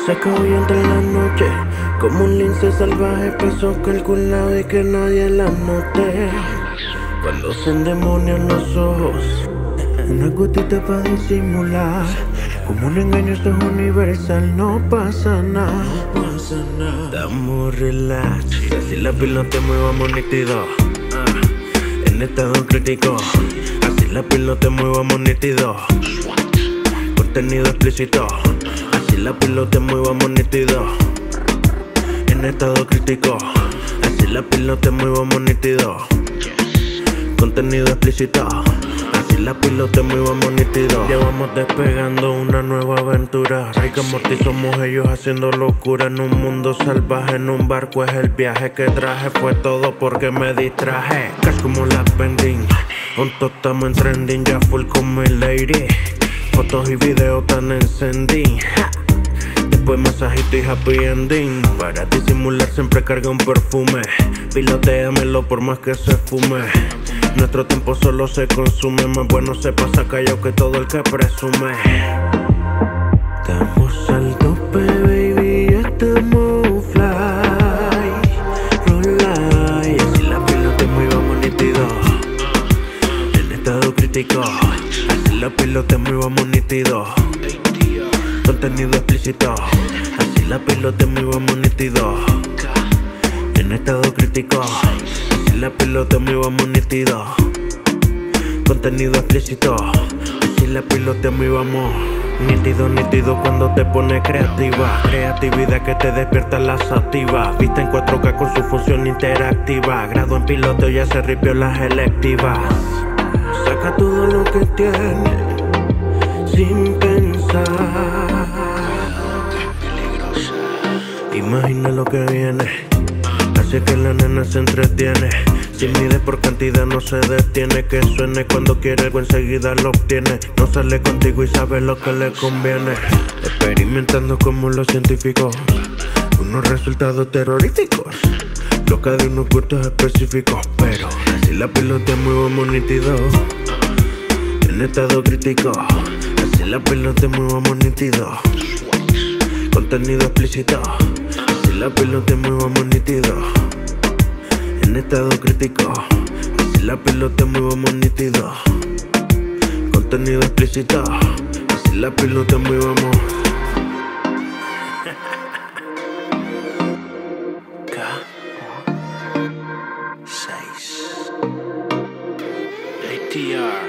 Saca huyendo en la noche, como un lince salvaje, paso calculado y que nadie la note. Cuando se endemonian los ojos, una gotita para disimular. Como un engaño esto es universal, no pasa nada. Estamos relax, si la pila te muevamos nítido. En estado crítico, así la pila te muevamos nítido. Contenido explícito, así la pila te muevamos nítido. En estado crítico, así la pila te muevamos nítido. Contenido explícito, así la pilote muy vamos nítido. Llevamos despegando una nueva aventura. Rick y Morty somos ellos haciendo locura en un mundo salvaje. En un barco es el viaje que traje. Fue todo porque me distraje. Cash como la pending, on top estamos en trending. Ya full con mi lady, fotos y videos tan encendí. Después masajito y happy ending. Para disimular siempre carga un perfume. Pilotéamelo por más que se fume. Nuestro tiempo solo se consume. Más bueno se pasa callado que todo el que presume. Estamos al tope, baby, estamos fly. Roll y así la pilote muy vamos nítido. En estado crítico, así la pilote muy vamos nítido. Contenido explícito, así la pilote muy vamos nítido. En estado crítico, así la pilote muy vamos nítido. Contenido explícito, así la pilote muy vamos nítido, nítido cuando te pone creativa. Creatividad que te despierta la sativa. Vista en 4K con su función interactiva. Grado en piloto ya se ripió las electivas. Saca todo lo que tiene sin pensar. Imagina lo que viene, así que la nena se entretiene. Si mide por cantidad no se detiene. Que suene cuando quiere algo enseguida lo obtiene. No sale contigo y sabe lo que le conviene. Experimentando como los científicos, unos resultados terroríficos. Loca de unos gustos específicos. Pero así la pilota muy vamos nítido. En estado crítico, así la pilota muy vamos nítido. Contenido explícito, así la pilota muy vamos nítido. En estado crítico, así la pilota muy vamos nítido. Contenido explícito, así la pilota muy vamos. K6 ATR